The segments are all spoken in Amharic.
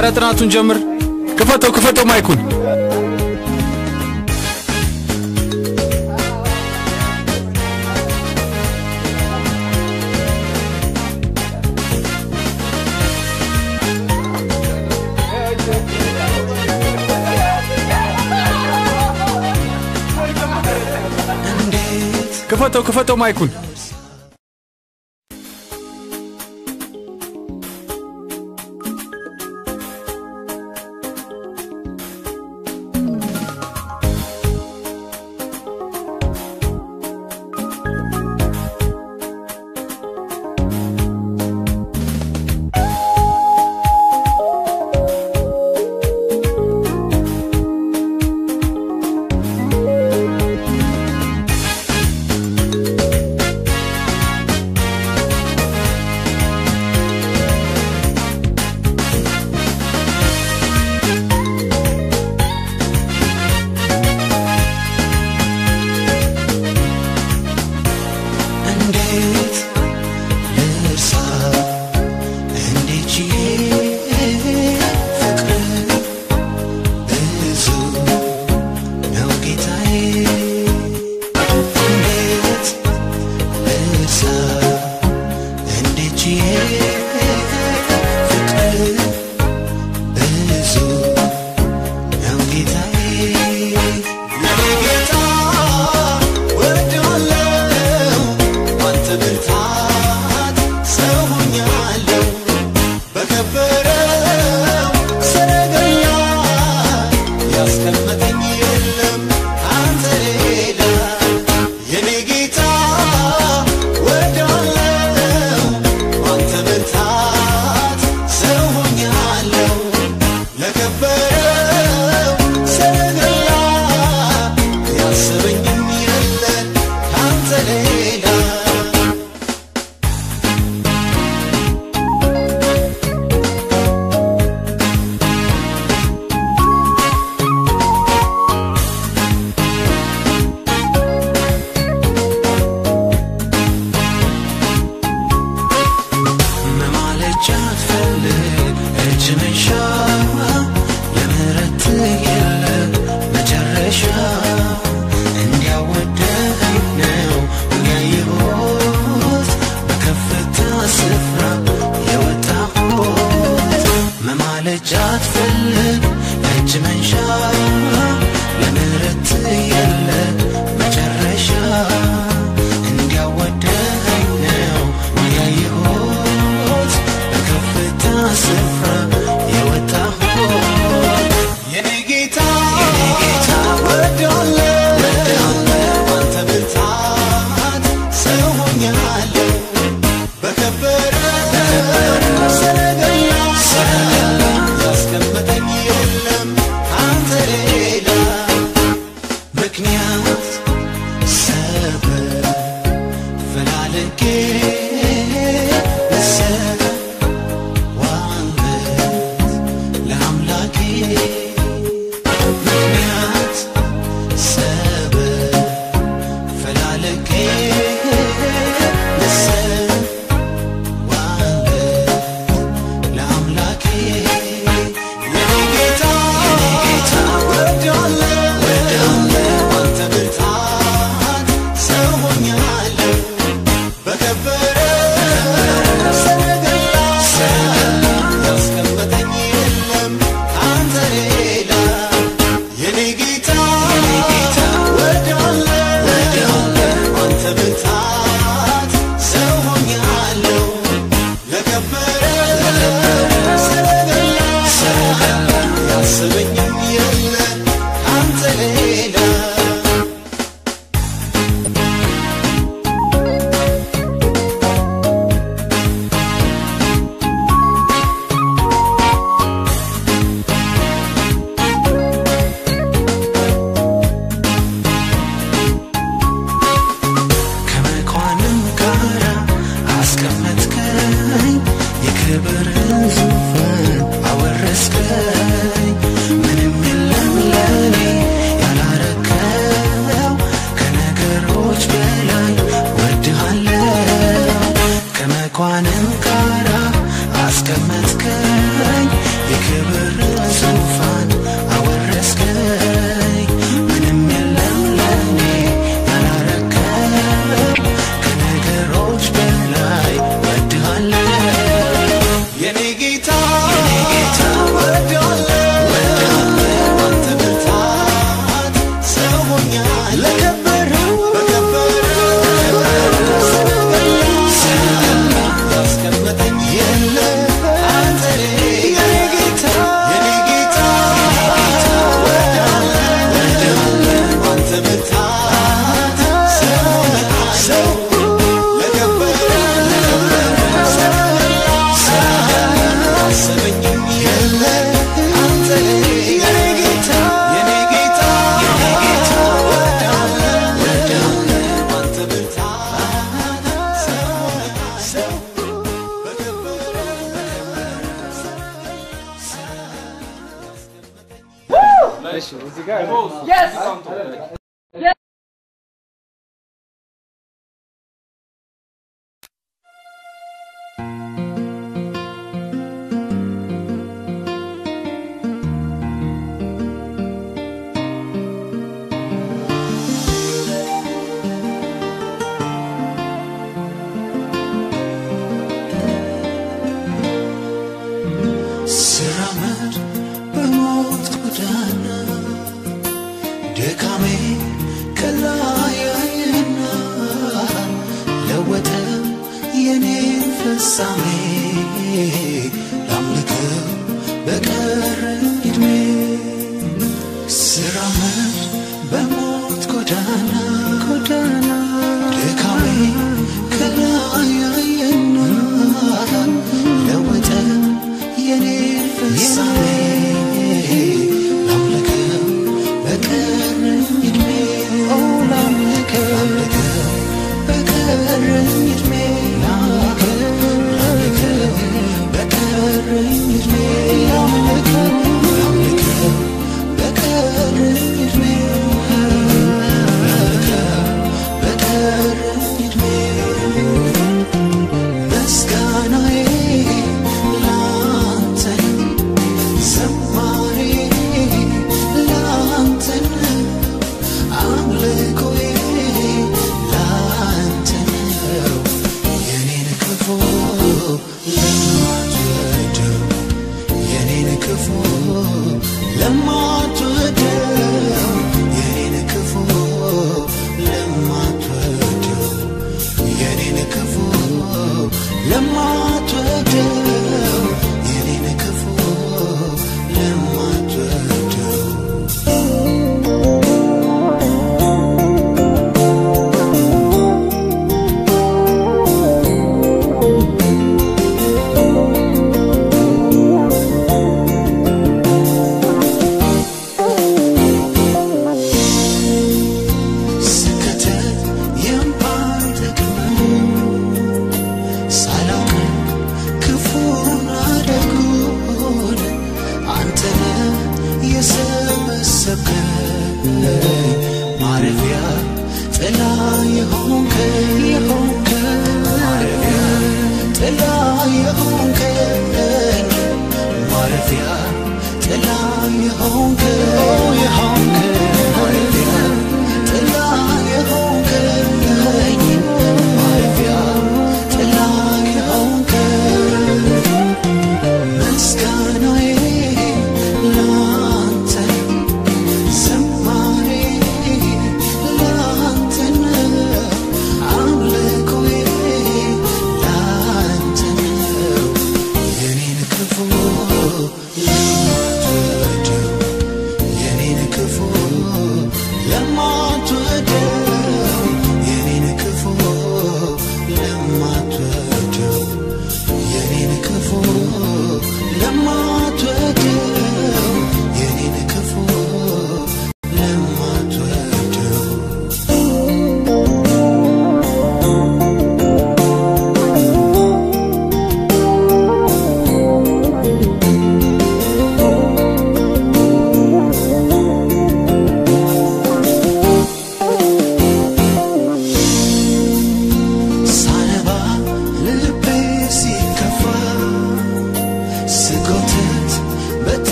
አረ ጥናቱን ጀምር ክፈተው ማይኩን ክፈተው ማይኩን ምንም የለም ለኔ ያላረከ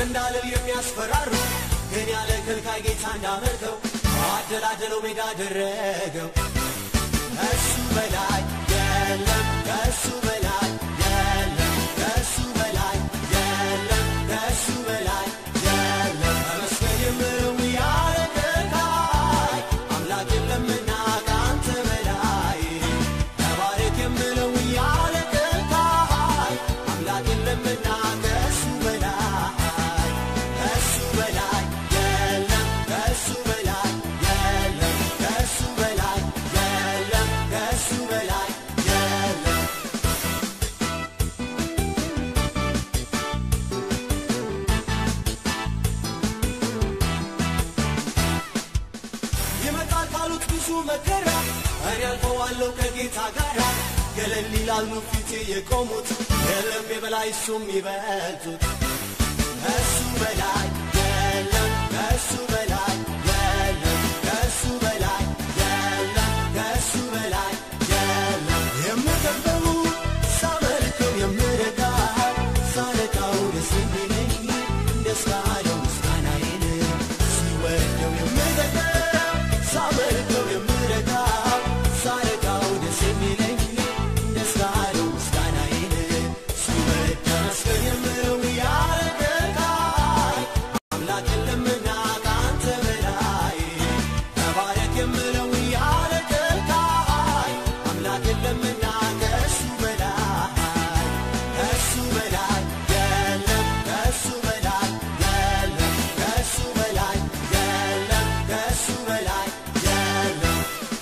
እንዳልል የሚያስፈራሩ ግን ያለ ከልካይ ጌታ እንዳመልከው አደላደለው ሜዳ አደረገው ከሱ በላይ የለም ከሱ በላይ የለም ከሱ በላይ የለም ከሱ በላይ የለም ተመስገን የምለው ያለ ከልካይ አምላክ የለምና ካንተ በላይ ተባረክ የምለው ያለ ከልካይ አምላክ የለምና ከሱ በላይ ከሱ በላይ የለም ከሱ በላይ የለም ከሱ በላይ የለም ከሱ በላይ የለም ይመጣል ካሉት ብዙ መከራ እኔ አልፈዋለሁ ከጌታ ጋር ገለል ይላሉ ፊቴ የቆሙት የለም የበላይ እሱም ይበልጡት ከሱ በላይ የለም ከሱ በላይ የለም ከሱ በላይ የለም ከሱ በላይ የለም የምገባው ሳመልከው የምረካው ሳለቃው ደስ የሚለኝ ደስ ካለው ምስጋናዬን ሲወደው የምገባው ሳመልከው የምረካው ሳለቃው ደስ የሚለኝ ደስ ካለው ምስጋናዬን ሲወደው ተመስገን የምለው ያለ ከልካይ አምላክ የለምና ካንተ በላይ ተባረክ የምለው ያለ ከልካይ አምላክ የለምና ከሱ በላይ ከሱ በላይ የለም ከሱ በላይ የለም ከሱ በላይ የለም ከሱ በላይ የለም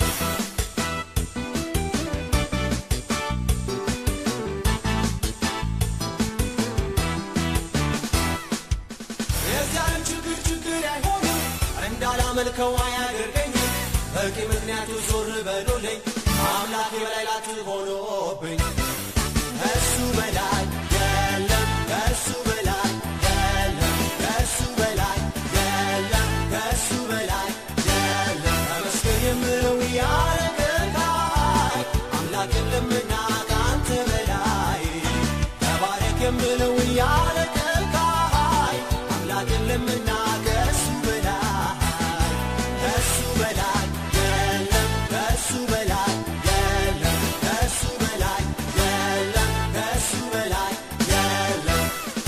የዚያን ችግር አይሆንም እንዳላመልከው አያደርገኝም በቂ ምክንያቱ ዞር በሎልኝ አምላክ የበላይ ላት ሆኖብኝ ከሱ በላይ የለም ከሱ በላይ የለም ከሱ በላይ የለም ከሱ በላይ የለም ተመስገን የምለው ያለ ከልካይ አምላክ የለምና ካንተ በላይ ተባረክ የምለው ያለ ከልካይ አምላክ የለምና ከሱ በላይ ከሱ በላይ የለም ከሱ በላይ የለም ከሱ በላይ የለም ከሱ በላይ የለም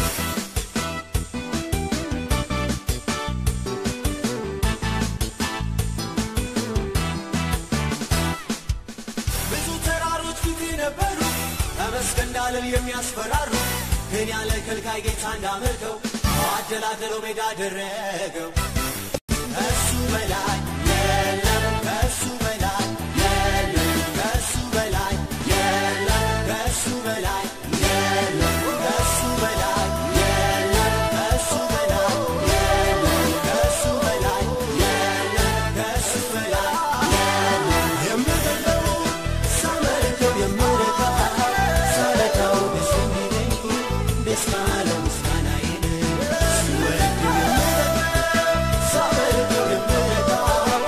ብዙ ተራሮች ፊቴ ነበሩ ተመስገን እንዳልል የሚያስፈራሩ ግን ያለ ከልካይ ጌታ እንዳመልከው አደላደለው ሜዳ አደረገው ከሱ በላይ የለም ከሱ በላይ የለም ከሱ በላይ የለም ከሱ በላይ የለም ከሱ በላይ የለም ከሱ በላይ የለም ከሱ በላይ የለም ከሱ በላይ የለም የምገባው ሳመልከው የምረካው ሳለቃው ደስ የሚለኝ ደስ ካለው ምስጋናዬን ሲወደው የምረካው ሳመልከው የምረካው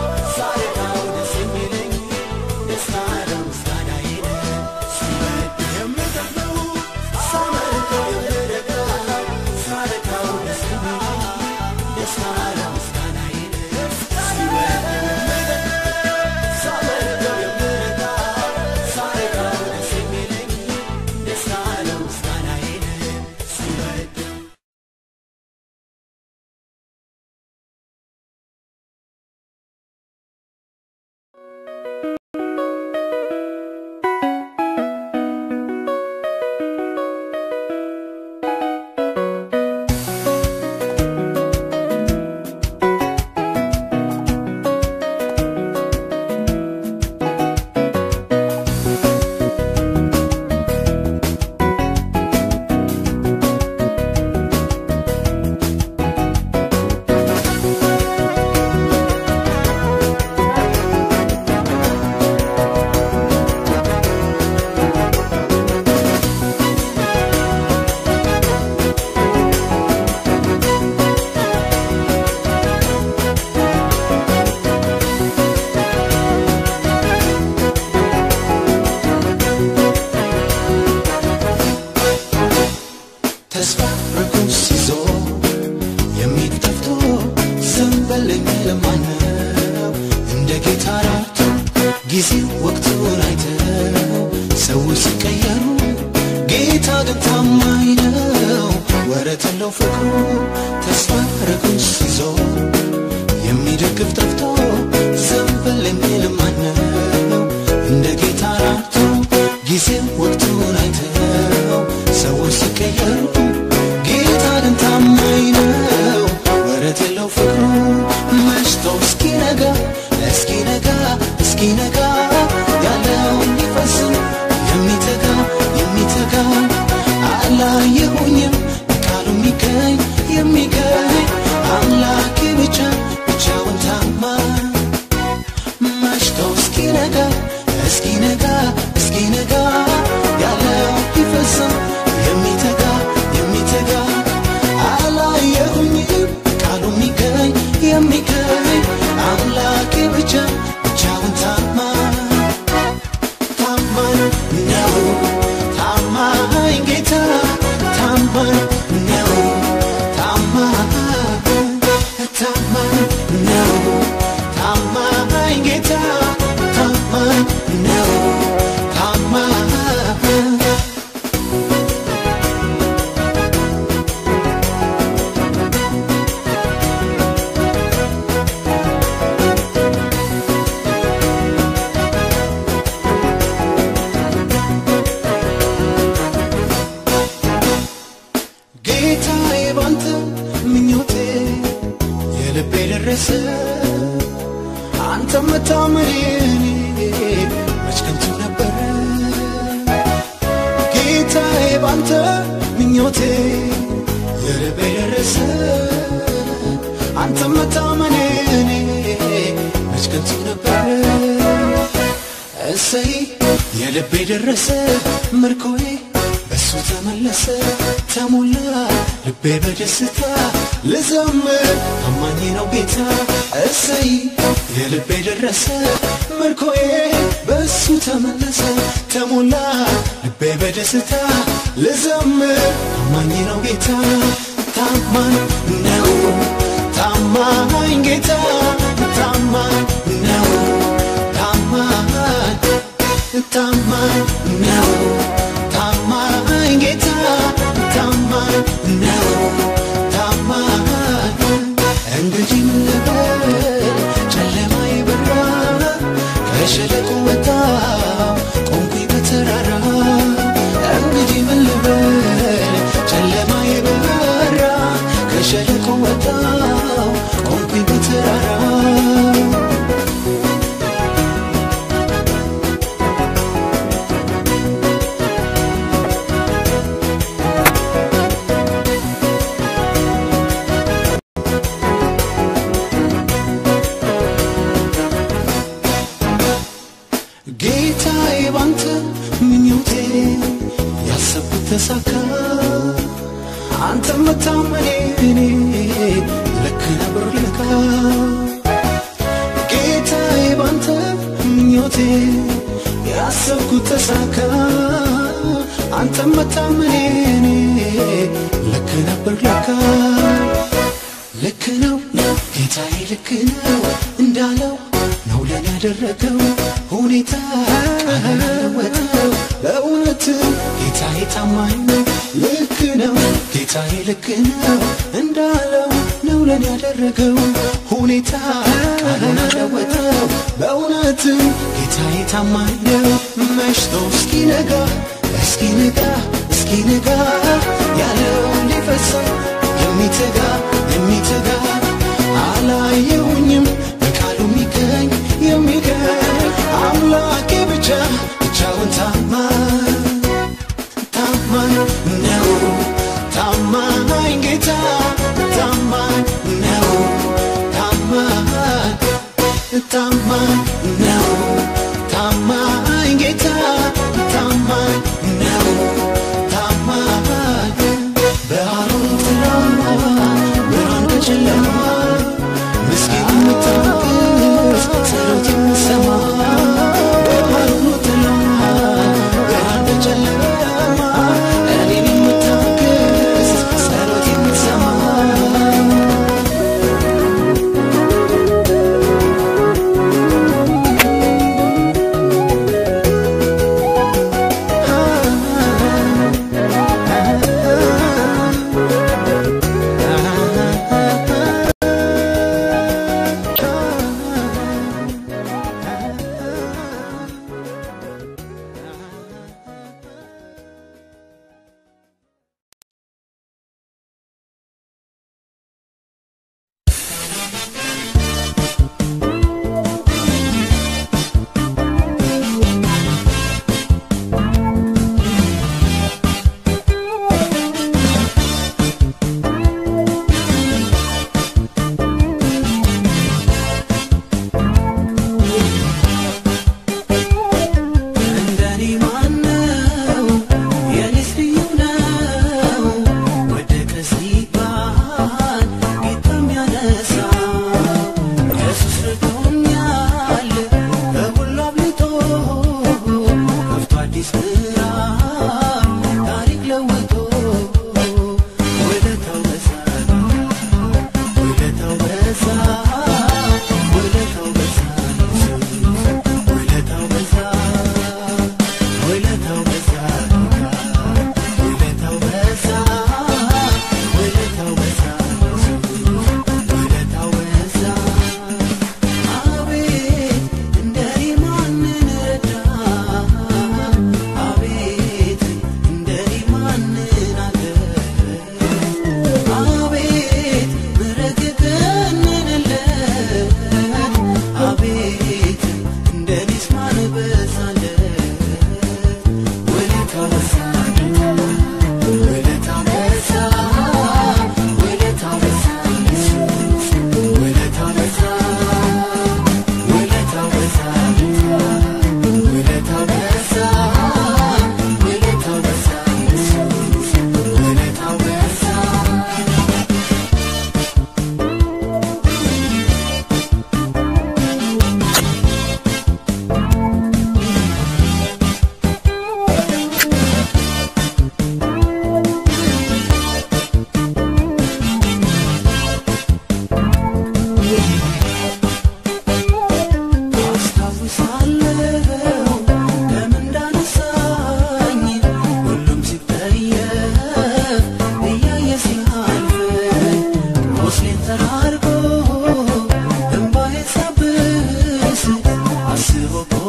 ራቱ ጊዜው ወቅቱን አይተው ሰዎች ሲቀየሩ ጌታ ግን ታማኝ ነው ወረት የለው ፍቅሩ ተስፋ አድርጎ ሲዞር የሚደግፍ ጠፍቶ ዘንበል የሚል ማነው እንደ ጌታ ራቱ ጊዜው ወቅቱን አይተው ሰዎች ሲቀየሩ ጌታ ግን ታማኝ ነው ወረት የለው ፍቅሩ መሽቶ እስኪነጋ ያለውን ሊፈጽም የሚተጋ አላየሁኝም ቃሉ የሚገኝ አምላኬ ብቻውን ታማኝ መሽቶ እስኪነጋ ያለውን ሊፈጽም የሚተጋ አላየሁኝም ቃሉ የሚገኝ አምላኬ ብቻውን ታማኝ ነው ታማኝ ጌታ ታማኝ ነው ታማኝ ነው ታማኝ ጌታ ታማኝ ነው ታማኝ አንተ መታመኔ መች ከንቱ ነበር ጌታዬ ባንተ ምኞቴ የልቤ ደረሰ አንተ መታመኔ መች ከንቱ ነበር እሰይ የልቤ ደረሰ ምርኮዬ በሱ ተመለሰ ተሞላ ልቤ በደስታ ልዘምር ታማኝ ነው ጌታ እሰይ የልቤ ደረሰ ምርኮዬ በሱ ተመለሰ ተሞላ ልቤ በደስታ ልዘምር ታማኝ ነው ጌታ ታማኝ ነው ታማኝ ጌታ ታማኝ ነው ታማኝ ነው ታማኝ ጌታ ታማኝ ነው ታማኝ እንግዲህ ምን ልበል ጨለማዬ በራ ከሸለቆ ወጣሁ ቆምኩኝ በተራራ እንግዲህ ምን ልበል ጨለማዬ በራ ከሸለቆ ወጣሁ ቆምኩኝ በተራራ ተሳካ አንተ መታመኔ ልክ ነበር ለካ ጌታዬ ባንተ ምኞቴ ያሰብኩት ተሳካ አንተ መታመኔ ልክ ነበር ለካ ልክ ነው ጌታዬ ልክ ነው እንዳለው ነው ለኔ ያደረገው ሁኔታ ቃለወጣው በእውነት ጌታዬ ታማኝ ነው ልክ ነው ጌታዬ ልክ ነው እንዳለው ነው ለኔ ያደረገው ሁኔታ ቃለወጣው በእውነት ጌታዬ ታማኝ ነው መሽቶ እስኪነጋ ያለው ሊፈጽም የሚተጋ አላየሁኝም በቃሉ የሚገኝ አምላኬ ብቻውን ታማኝ ነው ታማኝ ጌታ ታማኝ ነው ታማኝ ነው ታማኝ ጌታ ታማኝ ነው ታማኝ በአሮን ጥላ ብርሃን ከጨለማ ምስኪን የምታግዝ ጸሎት የምትሰማ በአሮን ጥላ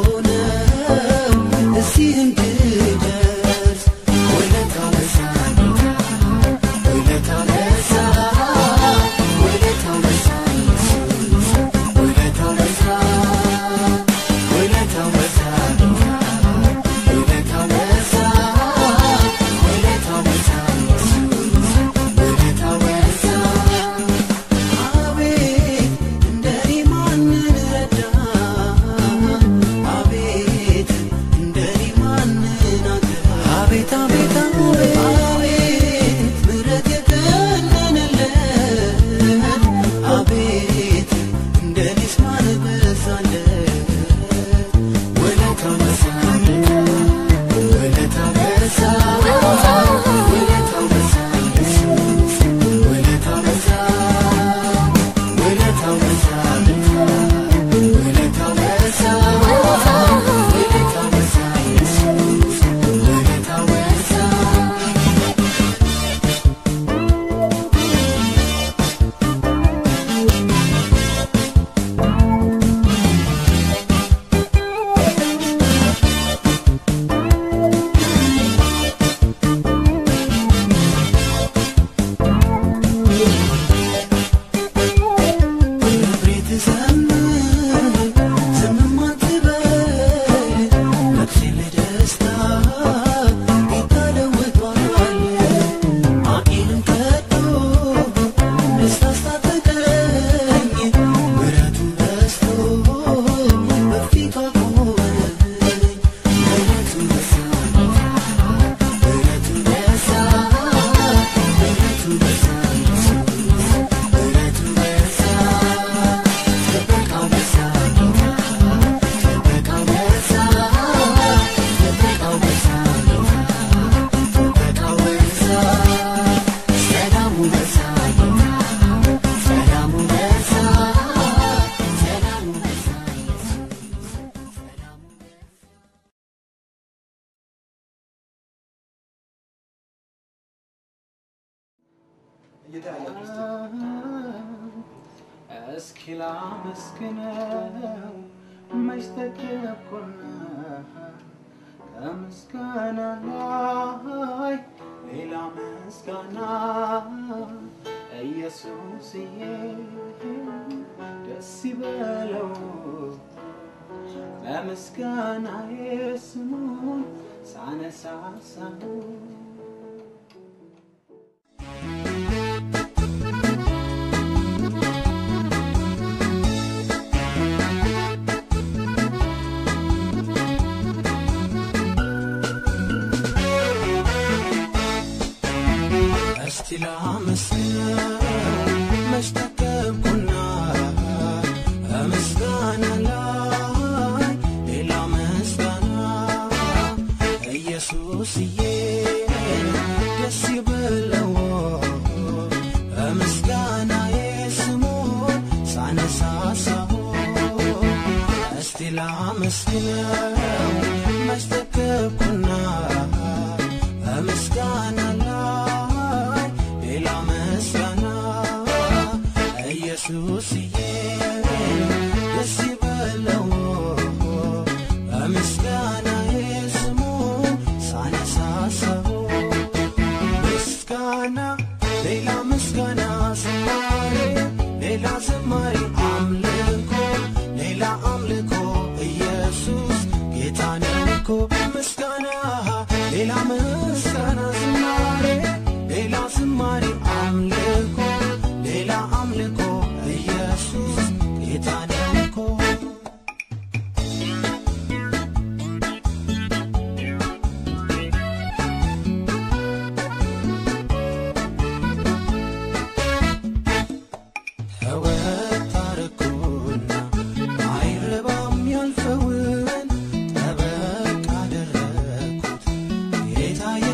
እስኪላ መስከነው መሽተከብኩና ከምስጋና ላይ ሌላ ምስጋና ኢየሱስዬ ደስ ይበለው በምስጋና ስሙን ሳነሳሳው እስኪላ መስከነው መሽተከብኩና ከምስጋና ላይ ሌላ ምስጋና ኢየሱስዬ ደስ ይበለው በምስጋና ስሙን ሳነሳሳው እስኪላ መስከነው መሽተከብኩና ከምስጋና ላይ ሌላ ምስጋና ኢየሱስዬ ደስ ይበለው በምስጋና ስሙን ሳነሳሳው ምስጋና ሌላ ምስጋና ዝማሬ ሌላ ዝማሬ አምልኮ ሌላ አምልኮ ኢየሱስ ጌታ ነው እኮ ምስጋና ሌላ ምስጋና ዝማሬ ሌላ ዝማሬ አምልኮ ሌላ አምልኮ ኢየሱስ ጌታ ነው እኮ ተወታረኩና አይረባም ያልፈውን ጠበቅ አደረኩት ጌታ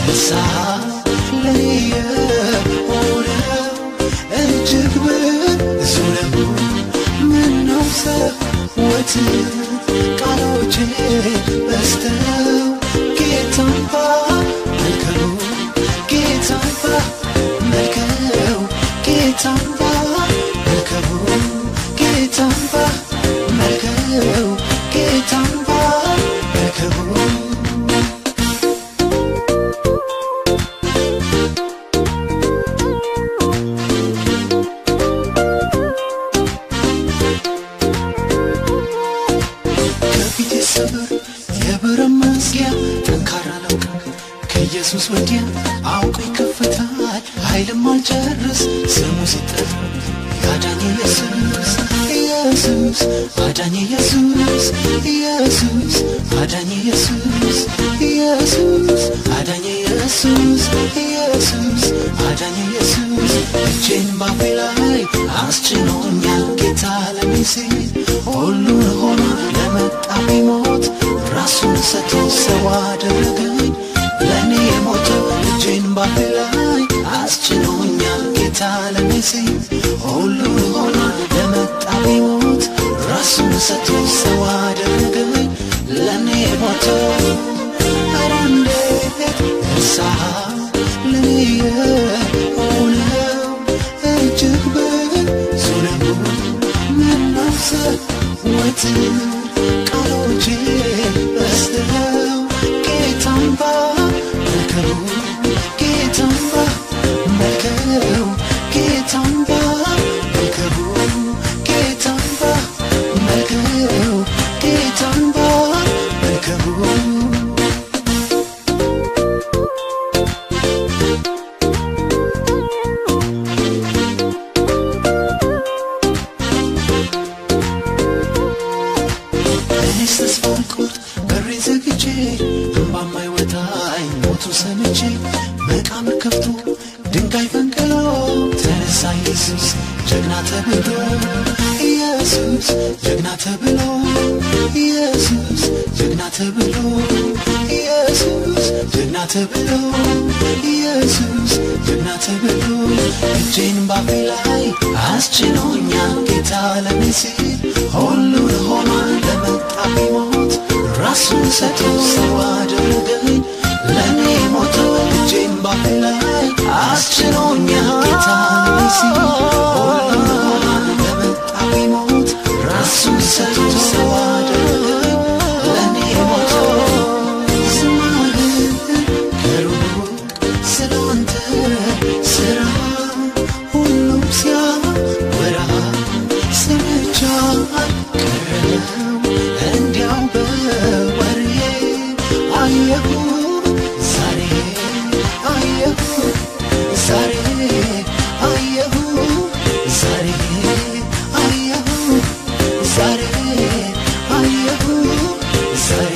ለኔ ሆነ እጅግ ብዙ ነው ምነው ሰዎች ቃሎቼ በስተው ጌታን ባመልከው ጌታን ባመልከው ጌታን ባመልከው ጌታን ባመልከው ጌታን ባመልከው ኢየሱስ ወዲያ አውቆ ይከፈታል ኃይልም አልጨርስ ስሙ ሲጠራ ያዳኝ ኢየሱስ ኢየሱስ አዳኝ ኢየሱስ ኢየሱስ አዳኝ ኢየሱስ ኢየሱስ አዳኝ ኢየሱስ ኢየሱስ አዳኝ ኢየሱስ እጄን ባፌ ላይ አስጭኖኛል ጌታ ለኔ ሲል ሁሉን ሆኖ ለመጣብኝ ሞት ራሱን ሰጥቶ ሰው አደረገኝ ለኔ የሞተው እጄን ባፌ ላይ አስጭኖኛል ጌታ ለኔ ሲል ሁሉን ሆኖ ለመጣብኝ ሞት ራሱን ሰጥቶ ሰው አደረገኝ ለኔ የሞተው ኧረ እንዴት እርሳለሁ ለኔ የሆነው እጅግ ብዙ ነው ምነው ሰዎች ቃሎቼ በስተው ጌታን ባመልከው ጌታን ባመልከው ጌታን ባመልከው ጌታን ባመልከው ጌታን ባመልከው ሰምቼ መቃብር ከፍቶ ድንጋይ ፈንቅሎ ተነሳ ኢየሱስ ጀግና ተብሎ ኢየሱስ ጀግና ተብሎ ኢየሱስ ጀግና ተብሎ ኢየሱስ ጀግና ተብሎ ኢየሱስ ጀግና ተብሎ እጄን ባፌ ላይ አስጭኖኛል ጌታ ለኔ ሲል ሁሉን ሆኗል ለመጣብኝ ሞት ራሱን ሰጥቶ ሰው አደረገኝ ለኔ ሞተው እጄን ባፌ ላይ አስጭኖኛል ጌታ ለኔ ሲል ሁሉን ሆኗል ለመጣብኝ ሞት ራሱን ሰጥቶ ሰው አደረገኝ ለኔ ሞተው ስማህን ከሩቅ ስላንተ ስራ ሁሉም ሲያወራ ሰምቼ አልቀረም እንዲያው በወሬ አየሁ ዛሬ አየሁ ዛሬ አየሁ ዛሬ አየሁ ዛሬ አየሁ ዛሬ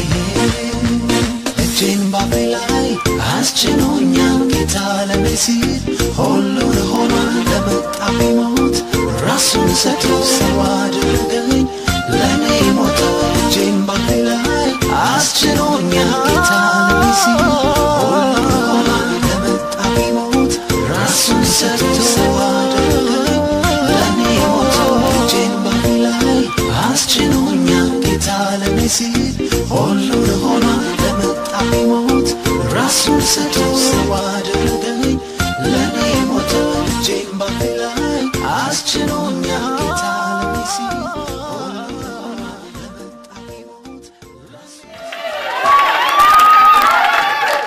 እጄን ባፌ ላይ አስጭኖኛል ጌታ ለኔ ሲል ሁሉን ሆኗል ለመጣብኝ ሞት ራሱን ሰጥቶ ሰው አደረገኝ ለኔ ሞተው እጄን ባፌ ላይ አስጭኖኛል ጌታ ለኔ ሲል ሁሉን ሆኗል ለመጣብኝ ሞት ራሱን ሰጥቶ ሰው አደረገኝ ለኔ ሞተው እጄን ባፌ ላይ አስጭኖኛል ጌታ ለኔ ሲል ሁሉን ሆኗል ለመጣብኝ ሞት ራሱን ሰጥቶ ሰው አደረገኝ ለኔ ሞተው እጄን ባፌ ላይ አስጭኖኛል ጌታ ለኔ ሲል ሁሉን ሆኗል ለመጣብኝ ሞት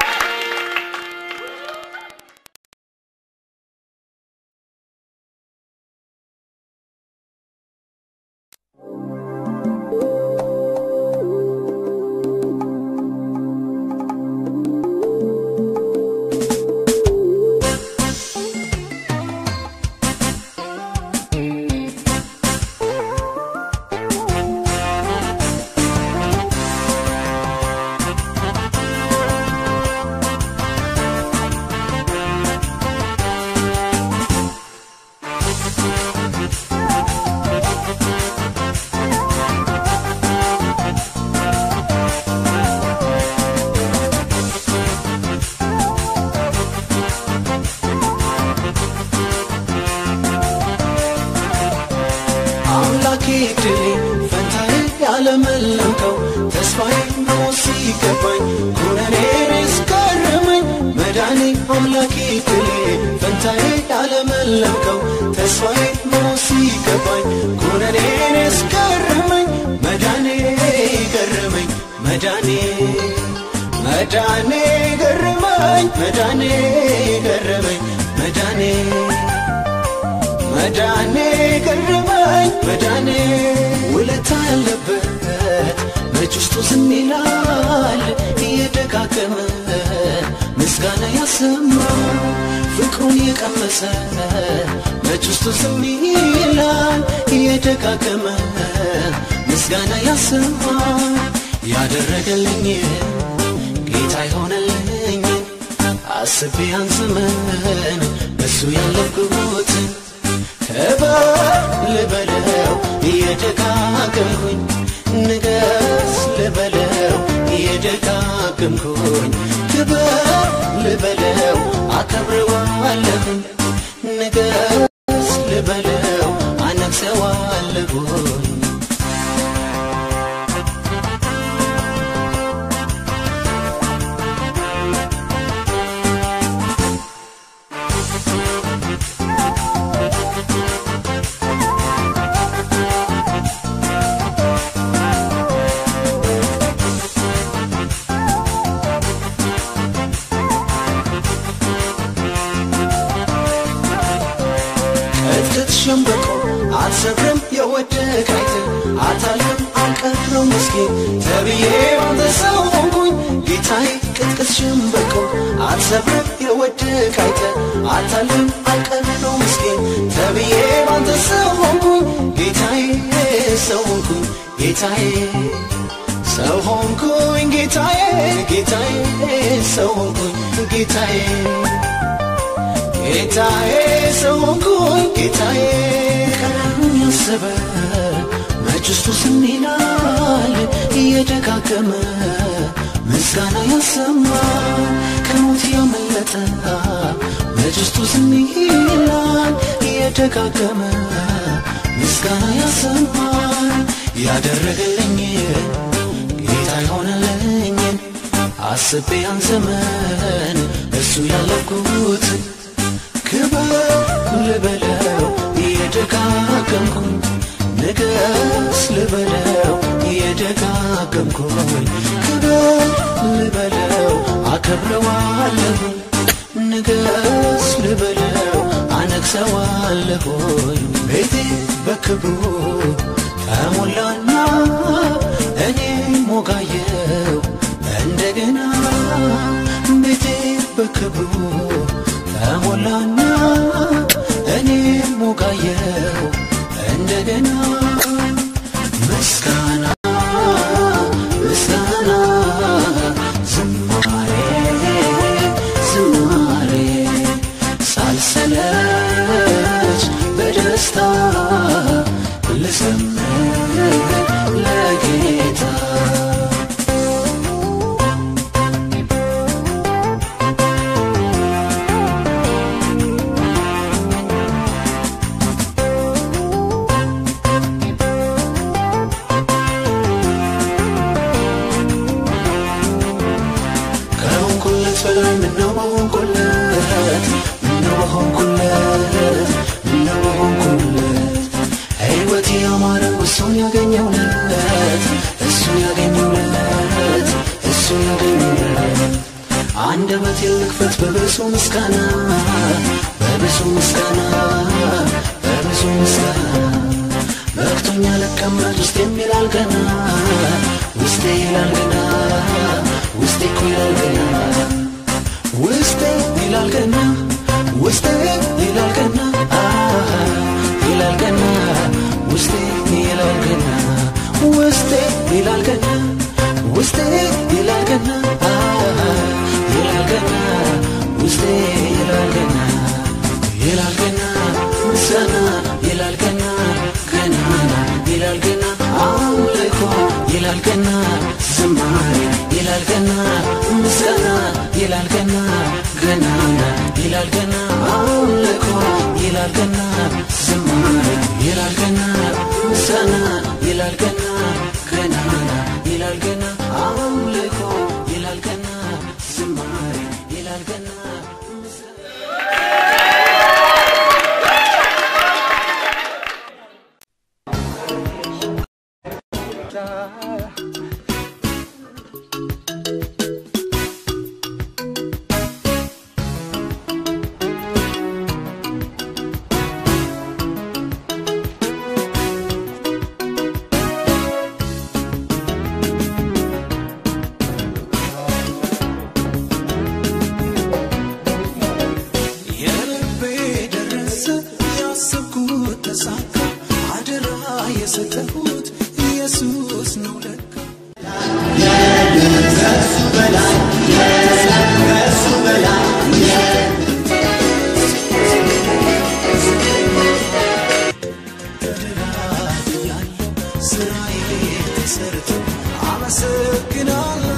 ሲገባኝ ኩነኔስ ገረመኝ መዳኔ አምላኬ ክሌ ፈንታዬ ያለመለምከው ተስፋዬ መኖር ሲገባኝ ኩነኔስ ገረመኝ መዳኔ ገረመኝ መዳኔ መዳኔ ገረመኝ መዳኔ ገረመኝ መዳኔ መዳኔ ገረመኝ መዳኔ ውለታ ያለበት መች ውስጡ ዝም ይላል እየደጋገመ ምስጋና ያሰማ ፍቅሩን የቀመሰ መች ውስጡ ዝም ይላል እየደጋገመ ምስጋና ያሰማ ያደረገልኝ ጌታ ይሆነልኝ አስቤ ያን ዘመን በሱ ያለፍኩትን ልበለው እየደጋገምኩኝ ንገስ ልበለው እየደጋገምኩኝ ልበለው አከብረዋለሁኝ ንገስ ልበለው አነግሰዋለሁኝ ሸምበቆ አትሰብርም የወደቀይት አታልም አንቀረው ምስኪን ተብዬ ባንተ ሰው ሆንኩኝ ጌታዬ ቅጥቅጥ ሸምበቆ አትሰብርም የወደቀይት አታልም አንቀረው ምስኪን ተብዬ ባንተ ሰው ሆንኩኝ ጌታዬ ሰው ሆንኩኝ ጌታዬ ሰው ሆንኩኝ ጌታዬ ጌታዬ ሰው ሆንኩኝ ጌታዬ ጌታዬ ሰው ሆንኩኝ ጌታዬ ቀኑን ያሰበ መች ውስጡ ዝም ይላል እየደጋገመ ምስጋና ያሰማ ከሞት ያመለጠ መች ውስጡ ዝም ይላል እየደጋገመ ምስጋና ያሰማ ያደረገልኝ ጌታ ይሆነልኝ አስቤ ያን ዘመን እሱ ያለፍኩትን ክብር ልበለው እየደጋገምኩኝ ንገስ ልበለው እየደጋገምኩኝ ክብር ልበለው አከብረዋለሁኝ ንገስ ልበለው አነግሰዋለሁኝ ቤቴ በክብሩ ተሞላና እኔ ሞጋየው እንደገና ቤቴ በክብሩ ተሞላና እኔ ሞጋየው እንደገና ምስጋና ምስጋና ዝማሬ ዝማሬ ሳልሰለች በደስታ ልዘምር ለጌታ አንደበት ልክፈት በብዙ ምስጋና በብዙ ምስጋና በብዙ ምስጋና በክቶኛ ለቀመጥ ውስጥ የሚላል ገና ውስጤ ይላል ገና ውስጤ እኮ ይላል ገና ውስጤ ይላል ገና ውስጤ ይላል ገና ይላል ገና ውስጤ ይላል ገና ውስጤ ይላል ገና ውስጤ ይላል ገና ይላል ገና ውስጤ ይላል ገና ይላል ገና ምስጋና ይላል ገና ገናና ይላል ገና አምልኮ ይላል ገና ዝማሬ ይላል ገና ምስጋና ይላል ገና ገናና ይላል ገና አምልኮ ይላል ገና ዝማሬ ይላል ገና ምስጋና ይላል ገና ገናና ይላል ገና አምልኮ ኢየሱስ ነው ለካ ስራዬ ተሰርቶ አመሰግናለሁ